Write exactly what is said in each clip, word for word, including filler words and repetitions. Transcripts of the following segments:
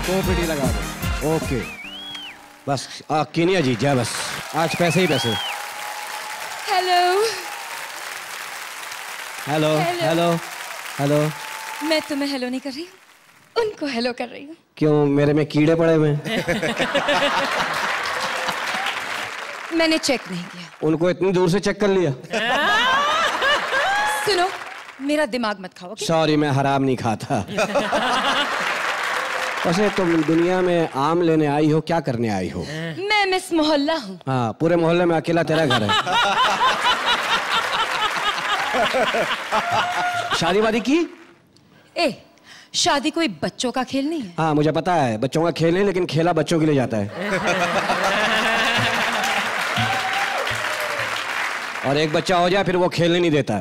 पोपटी लगा दो। ओके बस कीनिया जीत जाए बस, आज पैसे ही पैसे। Hello hello hello hello. मैं तुम्हें हेलो नहीं कर रही हूँ, उनको हेलो कर रही हूँ। क्यों, मेरे में कीड़े पड़े हुए? मैंने चेक नहीं किया। उनको इतनी दूर से चेक कर लिया? सुनो, मेरा दिमाग मत खाओ। सॉरी, मैं हराम नहीं खाता। वैसे तुम दुनिया में आम लेने आई हो, क्या करने आई हो? मैं मिस मोहल्ला हूँ। हाँ, पूरे मोहल्ले में अकेला तेरा घर है। शादी वादी की? ए, शादी कोई बच्चों का खेल नहीं है। हाँ मुझे पता है, बच्चों का खेल नहीं, लेकिन खेला बच्चों के लिए जाता है। और एक बच्चा हो जाए फिर वो खेलने नहीं देता।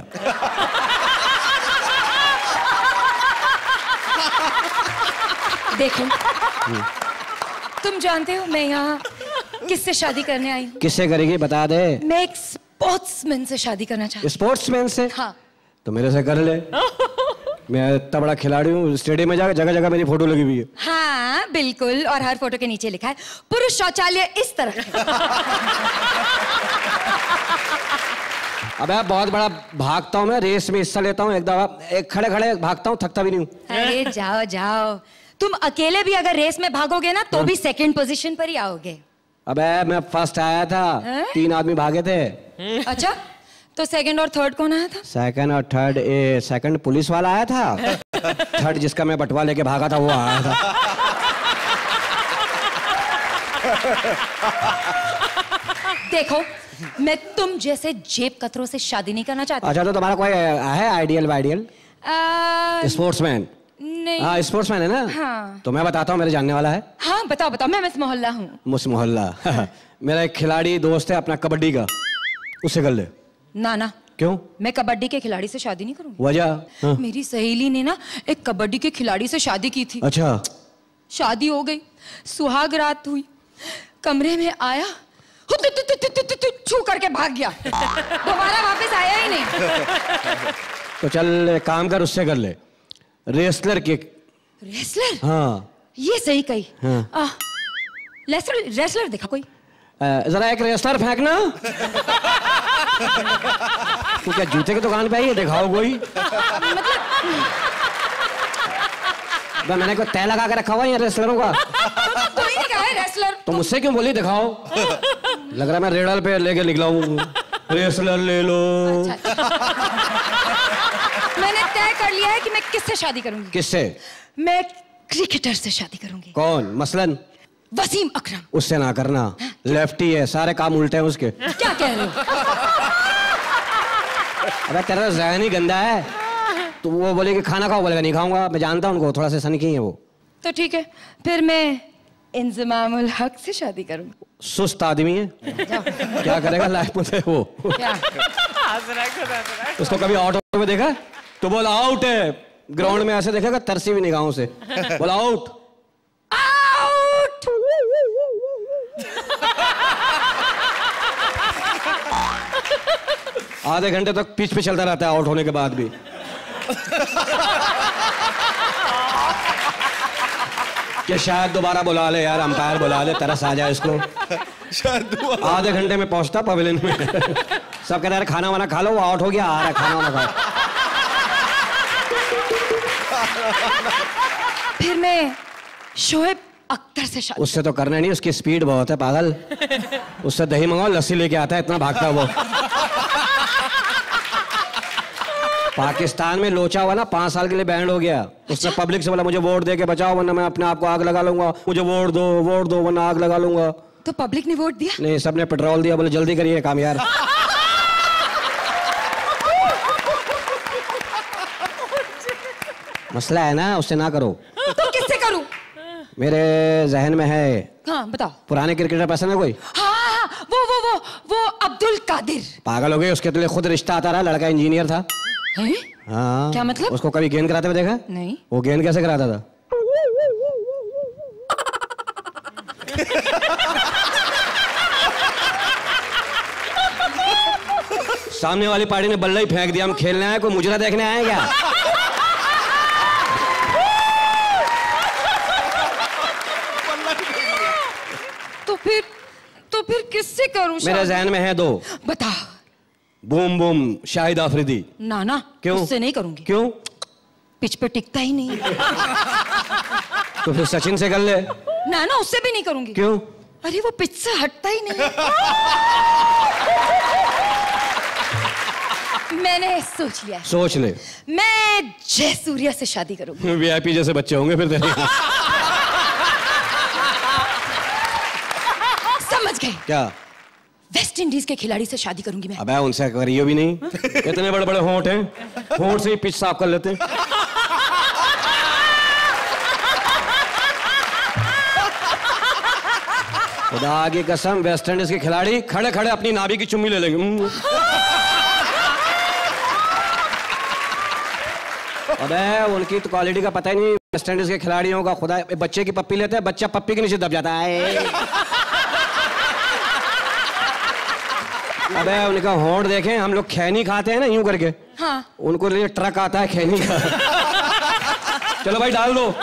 देखो, तुम जानते हो मैं यहाँ किससे शादी करने आई हूँ? किससे करेगी बता दे। मैं एक स्पोर्ट्समैन से शादी करना चाहती हूँ। स्पोर्ट्समैन से? हाँ। तो मेरे से कर ले। मैं इतना बड़ा खिलाड़ी हूँ, स्टेडियम में जाकर जगह जगह मेरी फोटो लगी हुई है। हाँ बिल्कुल, और हर फोटो के नीचे लिखा है पुरुष शौचालय इस तरफ है। अबे आप बहुत बड़ा भागता हूँ मैं, रेस में हिस्सा लेता हूँ, एक दफा एक खड़े खड़े भागता हूँ, थकता भी नहीं हूँ। अरे जाओ जाओ, तुम अकेले भी अगर रेस में भागोगे ना तो भी सेकंड पोजीशन पर ही आओगे। अबे मैं फर्स्ट आया था, है? तीन आदमी भागे थे। अच्छा, तो सेकंड और थर्ड कौन आया था? सेकंड और थर्ड, ए सेकंड पुलिस वाला आया था, थर्ड जिसका मैं बटवा लेके भागा था वो आया था। देखो, मैं तुम जैसे जेब कतरों से शादी नहीं करना चाहती। अच्छा, तो तुम्हारा कोई है आइडियल वाइडियल? स्पोर्ट्समैन? नहीं। हाँ स्पोर्ट्समैन है ना? हाँ। तो मैं बताता हूँ, मेरे जानने वाला है। हाँ बताओ बताओ, मैं मिस मोहल्ला हूँ। मिस मोहल्ला। मेरा एक खिलाड़ी दोस्त है अपना कबड्डी का, उससे कर ले। ना ना। क्यों? मैं कबड्डी के खिलाड़ी से शादी नहीं करूँगी। वजह? हाँ। मेरी सहेली ने ना एक कबड्डी के खिलाड़ी से शादी की थी। अच्छा। शादी हो गई, सुहाग रात हुई, कमरे में आया, छू करके भाग गया, दोबारा वापस आया ही नहीं। तो चल काम कर, उससे कर ले, रेसलर के। रेसलर? हाँ ये सही कही। हाँ। आ, रेसलर रेसलर देखा कोई? जरा एक रेसलर फेंकना। तू क्या जूते की दुकान पे आई है, दिखाओ कोई। मतलब मैंने कोई तय लगा के रखा हुआ है रेसलरों का। तो कोई नहीं कहा है रेसलर। तो मुझसे क्यों बोली, दिखाओ। लग रहा है मैं रेडल पे लेके निकला हूँ, रेसलर ले लो। अच्छा, अच्छा। मैंने तय कर लिया है कि मैं किससे शादी करूंगी। किससे? मैं क्रिकेटर से शादी करूंगी। कौन? मसलन वसीम अकरम। उससे ना करना, लेफ्टी है, सारे काम उल्टे हैं उसके। क्या कह रहे हो? अबे तेरा ज़हन ही गंदा है। तो वो बोले कि खाना खाओ, बोलेगा नहीं खाऊंगा। मैं जानता हूँ उनको, थोड़ा सा सनकी है वो। तो ठीक है, फिर मैं इंजमामुल हक से शादी करूंगी। सुस्त आदमी है, क्या करेगा लाइफ में वो। क्या? उसको कभी आउट में देखा तो बोला आउट है, ग्राउंड में ऐसे देखेगा तरसी भी निगाहों से, बोला आउट आउट। आधे घंटे तक पिच पे चलता रहता है आउट होने के बाद भी। कि शायद दोबारा बुला ले यार, अंपायर बुला ले, तरस आ जाए इसको। आधे घंटे में पहुंचता पवेलियन में। सब कह रहे खाना वाना खा लो, वो आउट हो गया, आ रहा है खाना वाना खाओ। फिर मैं शोएब अख्तर से शादी। उससे तो करना नहीं, उसकी स्पीड बहुत है पागल। उससे दही मंगाओ, लस्सी लेके आता है, इतना भागता है वो। पाकिस्तान में लोचा हुआ ना, पांच साल के लिए बैंड हो गया। उसने अच्छा? पब्लिक से बोला मुझे वोट दे के बचाओ वरना मैं अपने आप को आग लगा लूंगा, मुझे वोट दो वोट दो वरना आग लगा लूंगा। तो पब्लिक ने वोट दिया? नहीं, सबने पेट्रोल दिया, बोले जल्दी करिए काम यार। मसला है ना, उससे ना करो। तो किससे करूं? मेरे जहन में है। हाँ बताओ। पुराने क्रिकेटर पसंद है कोई? हाँ हाँ, वो वो वो वो अब्दुल कादिर। पागल हो गए, उसके लिए खुद रिश्ता आता रहा, लड़का इंजीनियर था। है? हाँ। क्या मतलब? उसको कभी गेंद कराते हुए देखा? नहीं। वो गेंद कैसे कराता था? सामने वाली पार्टी ने बल्ला ही फेंक दिया, हम खेलने आए, कोई मुजरा देखने आए क्या? फिर तो फिर किससे करूं? मेरे जहन में है दो। बता। Boom boom Shahid Afridi. ना ना, क्यों? उससे नहीं करूंगी। क्यों? पिच पे टिकता ही नहीं। तो फिर सचिन से कर ले। ना ना, उससे भी नहीं करूंगी। क्यों? अरे वो पिच से हटता ही नहीं। मैंने सोच लिया। सोच ले। मैं जयसूर्या से शादी करूंगी। वीआईपी जैसे बच्चे होंगे फिर तेरे। समझ गए क्या? वेस्ट इंडीज के खिलाड़ी से शादी करूंगी मैं। अबे उनसे करियो भी नहीं। इतने बड़े बड़े होंठ हैं, होंठ से ही पिच साफ कर लेते। खुदा की कसम, वेस्ट इंडीज के खिलाड़ी खड़े खड़े अपनी नाभि की चुम्मी ले लेंगे। अबे उनकी तो क्वालिटी का पता ही नहीं वेस्ट इंडीज के खिलाड़ियों का। खुदा, बच्चे की पप्पी लेते हैं, बच्चा पप्पी के नीचे दब जाता है। अबे उनका होंठ देखें, हम लोग खैनी खाते हैं ना यूं करके। हाँ। उनको लिए ट्रक आता है खैनी का। चलो भाई डाल दो।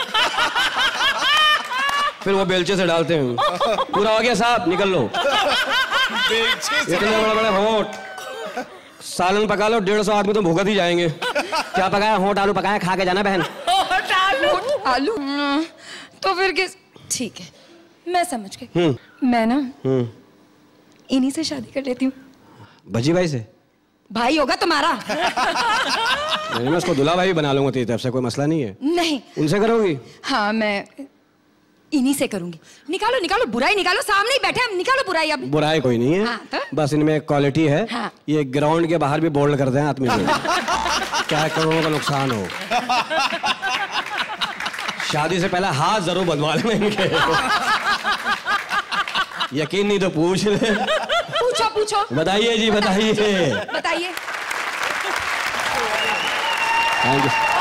फिर वो बेलचे से डालते हैं। पूरा हो गया साहब, निकल लो। इतने बड़े बड़े होंठ। सालन पका लो, डेढ़ सौ आदमी तो भूखत ही जाएंगे। क्या पकाया? होंठ आलू पकाया, खा के जाना बहन। होंठ आलू तो फिर किस? ठीक है, मैं समझ गई। मैं ना इन्हीं से शादी कर लेती हूँ। भजी भाई से? भाई होगा तुम्हारा। नहीं, मैं उसको दुल्हा भाई बना लूंगा तेरी तरफ से, कोई मसला नहीं है। नहीं। उनसे करोगी? हाँ, मैं इन्हीं से करूंगी। निकालो निकालो बुराई निकालो, सामने ही बैठे हम, निकालो बुराई अब। बुराई कोई नहीं है। हाँ, तो? बस इनमें एक क्वालिटी है। हाँ। ये ग्राउंड के बाहर भी बोल्ड करते हैं आदमी में। क्या करोड़ों का नुकसान हो। शादी से पहले हाथ जरूर बंधवा लें इनके। यकीन नहीं तो पूछ ले। पूछो पूछो। बताइए जी, बताइए। बताइए। Thank you.